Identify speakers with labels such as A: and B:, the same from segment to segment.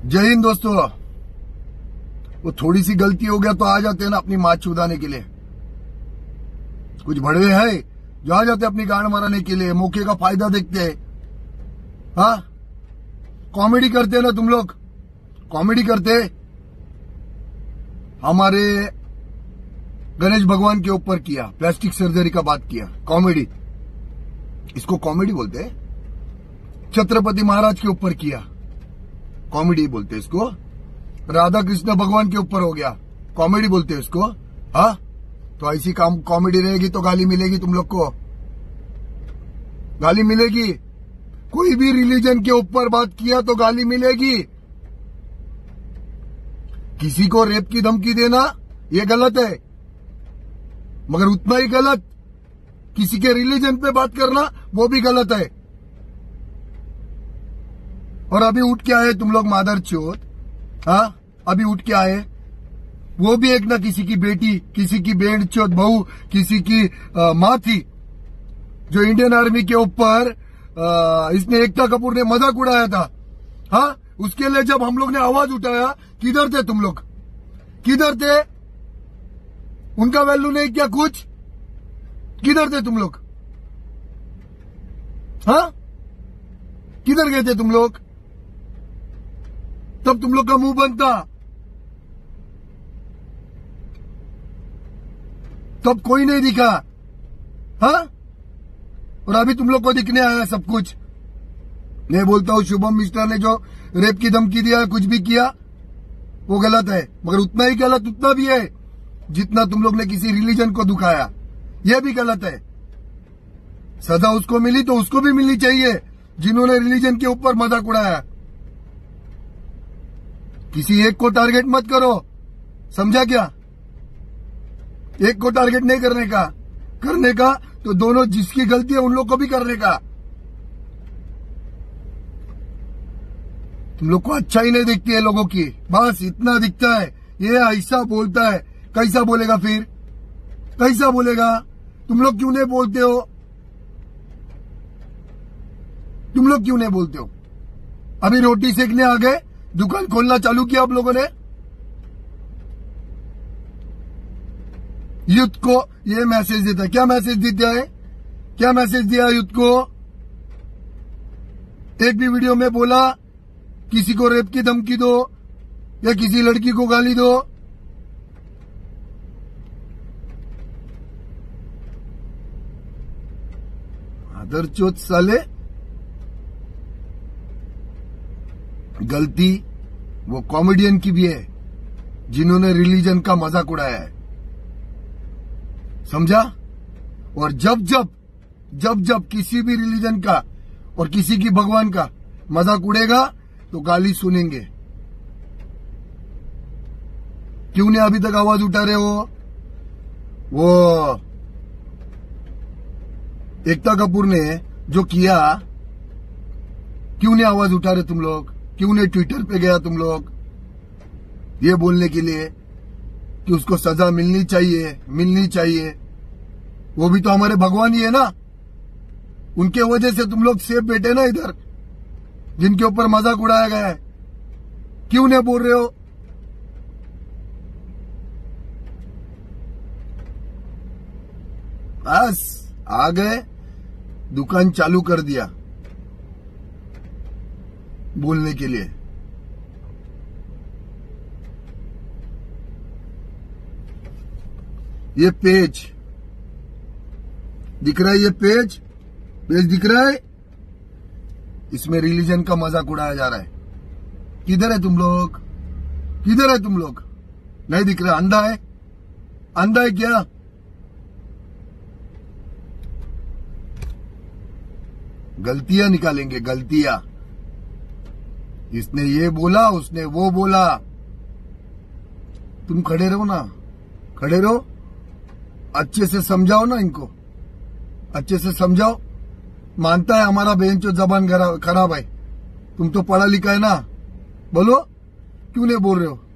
A: जय हिंद दोस्तों। वो थोड़ी सी गलती हो गया तो आ जाते हैं ना अपनी माँ चुदाने के लिए। कुछ भड़वे हैं जो आ जाते हैं अपनी गांड मारने के लिए, मौके का फायदा देखते हैं। हाँ, कॉमेडी करते हैं ना तुम लोग, कॉमेडी करते। हमारे गणेश भगवान के ऊपर किया, प्लास्टिक सर्जरी का बात किया, कॉमेडी। इसको कॉमेडी बोलते हैं। छत्रपति महाराज के ऊपर किया, कॉमेडी बोलते हैं इसको। राधा कृष्ण भगवान के ऊपर हो गया, कॉमेडी बोलते हैं इसको। हाँ, तो ऐसी काम कॉमेडी रहेगी तो गाली मिलेगी तुम लोग को, गाली मिलेगी। कोई भी रिलीजन के ऊपर बात किया तो गाली मिलेगी। किसी को रेप की धमकी देना ये गलत है, मगर उतना ही गलत किसी के रिलीजन पे बात करना वो भी गलत है। और अभी उठ के आए तुम लोग मादर चोद। हाँ, अभी उठ के आए, वो भी एक ना किसी की बेटी, किसी की बेंड चोद बहू, किसी की माँ थी जो इंडियन आर्मी के ऊपर इसने एकता कपूर ने मजाक उड़ाया था। हाँ, उसके लिए जब हम लोग ने आवाज उठाया, किधर थे तुम लोग, किधर थे? उनका वैल्यू नहीं क्या कुछ? किधर थे तुम लोग? हाँ, किधर गए थे तुम लोग? तब तुम लोग का मुंह बंद था, तब कोई नहीं दिखा। हाँ, और अभी तुम लोग को दिखने आया सब कुछ। मैं बोलता हूं शुभम मिश्रा ने जो रेप की धमकी दिया, कुछ भी किया, वो गलत है, मगर उतना ही गलत उतना भी है जितना तुम लोग ने किसी रिलीजन को दुखाया, यह भी गलत है। सजा उसको मिली तो उसको भी मिलनी चाहिए जिन्होंने रिलीजन के ऊपर मजाक उड़ाया। किसी एक को टारगेट मत करो, समझा क्या? एक को टारगेट नहीं करने का तो दोनों जिसकी गलती है उन लोग को भी करने का। तुम लोग को अच्छा ही नहीं दिखती है लोगों की, बस इतना दिखता है। ये ऐसा बोलता है, कैसा बोलेगा फिर, कैसा बोलेगा? तुम लोग क्यों नहीं बोलते हो? तुम लोग क्यों नहीं बोलते हो? अभी रोटी सेकने आ गए, दुकान खोलना चालू किया आप लोगों ने। यूथ को ये मैसेज देता है, क्या मैसेज देता है? क्या मैसेज दिया यूथ को? एक भी वीडियो में बोला किसी को रेप की धमकी दो या किसी लड़की को गाली दो। आदरचोद साले। गलती वो कॉमेडियन की भी है जिन्होंने रिलीजन का मजाक उड़ाया है, समझा? और जब किसी भी रिलीजन का और किसी की भगवान का मजाक उड़ेगा तो गाली सुनेंगे। क्यों नहीं अभी तक आवाज उठा रहे हो? वो एकता कपूर ने जो किया, क्यों नहीं आवाज उठा रहे तुम लोग? क्यों नहीं ट्विटर पे गया तुम लोग ये बोलने के लिए कि उसको सजा मिलनी चाहिए, मिलनी चाहिए? वो भी तो हमारे भगवान ही है ना, उनके वजह से तुम लोग सेफ बैठे ना इधर, जिनके ऊपर मजाक उड़ाया गया है। क्यों नहीं बोल रहे हो? बस आ गए, दुकान चालू कर दिया बोलने के लिए। ये पेज दिख रहा है, ये पेज दिख रहा है, इसमें रिलीजन का मजाक उड़ाया जा रहा है। किधर है तुम लोग? किधर है तुम लोग? नहीं दिख रहा? अंधा है? अंधा है क्या? गलतियां निकालेंगे, गलतियां। इसने ये बोला, उसने वो बोला। तुम खड़े रहो ना, खड़े रहो, अच्छे से समझाओ ना इनको, अच्छे से समझाओ। मानता है हमारा बहन चो जबान खराब है, तुम तो पढ़ा लिखा है ना, बोलो क्यों नहीं बोल रहे हो?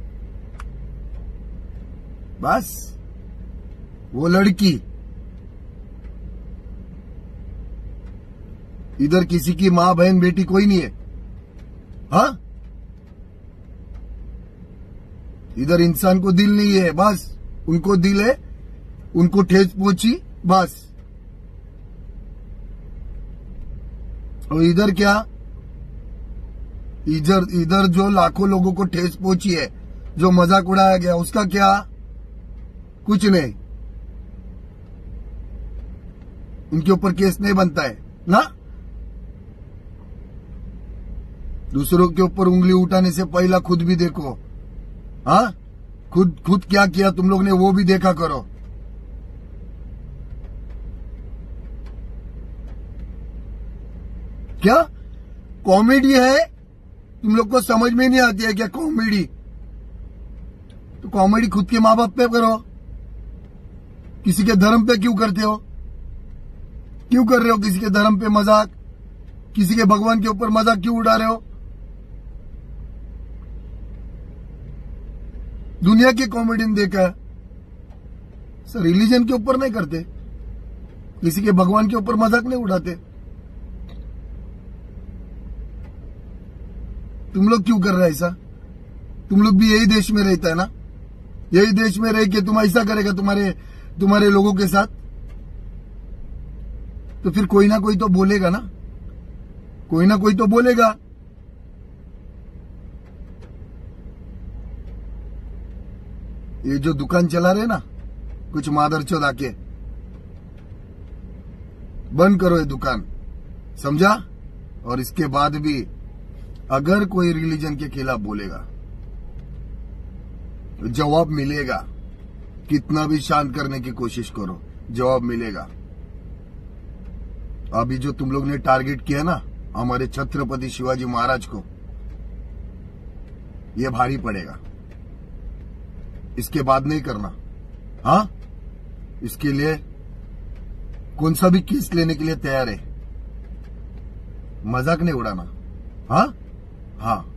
A: बस वो लड़की इधर किसी की माँ बहन बेटी कोई नहीं है। हाँ, इधर इंसान को दिल नहीं है, बस उनको दिल है, उनको ठेस पहुंची बस। और इधर क्या, इधर जो लाखों लोगों को ठेस पहुंची है, जो मजाक उड़ाया गया, उसका क्या, कुछ नहीं। उनके ऊपर केस नहीं बनता है ना। दूसरों के ऊपर उंगली उठाने से पहला खुद भी देखो। हाँ, खुद क्या किया तुम लोग ने वो भी देखा करो। क्या कॉमेडी है, तुम लोग को समझ में नहीं आती है क्या कॉमेडी? तो कॉमेडी खुद के माँ बाप पे करो, किसी के धर्म पे क्यों करते हो? क्यों कर रहे हो किसी के धर्म पे मजाक? किसी के भगवान के ऊपर मजाक क्यों उड़ा रहे हो? दुनिया के कॉमेडियन देखा है सर, रिलीजन के ऊपर नहीं करते, किसी के भगवान के ऊपर मजाक नहीं उड़ाते। तुम लोग क्यों कर रहे हैं ऐसा? तुम लोग भी यही देश में रहता है ना, यही देश में रह के तुम ऐसा करेगा तुम्हारे लोगों के साथ? तो फिर कोई ना कोई तो बोलेगा ना, कोई ना कोई तो बोलेगा। ये जो दुकान चला रहे ना कुछ मादरचोद आके, बंद करो ये दुकान, समझा? और इसके बाद भी अगर कोई रिलीजन के खिलाफ बोलेगा तो जवाब मिलेगा। कितना भी शांत करने की कोशिश करो, जवाब मिलेगा। अभी जो तुम लोग ने टारगेट किया ना हमारे छत्रपति शिवाजी महाराज को, ये भारी पड़ेगा। इसके बाद नहीं करना। हाँ, इसके लिए कौन सा भी केस लेने के लिए तैयार है, मजाक नहीं उड़ाना। हाँ हाँ।